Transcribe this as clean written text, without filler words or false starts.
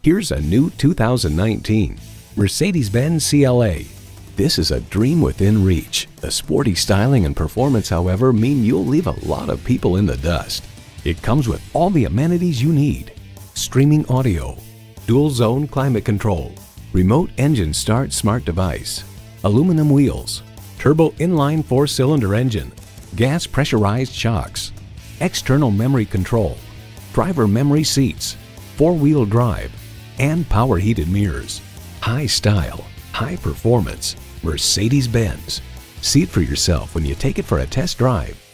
Here's a new 2019 Mercedes-Benz CLA. This is a dream within reach. The sporty styling and performance, however, mean you'll leave a lot of people in the dust. It comes with all the amenities you need: streaming audio, dual zone climate control, remote engine start smart device, aluminum wheels, turbo inline 4-cylinder engine, gas pressurized shocks, external memory control, driver memory seats, 4-wheel drive, and power heated mirrors. High style, high performance, Mercedes-Benz. See it for yourself when you take it for a test drive.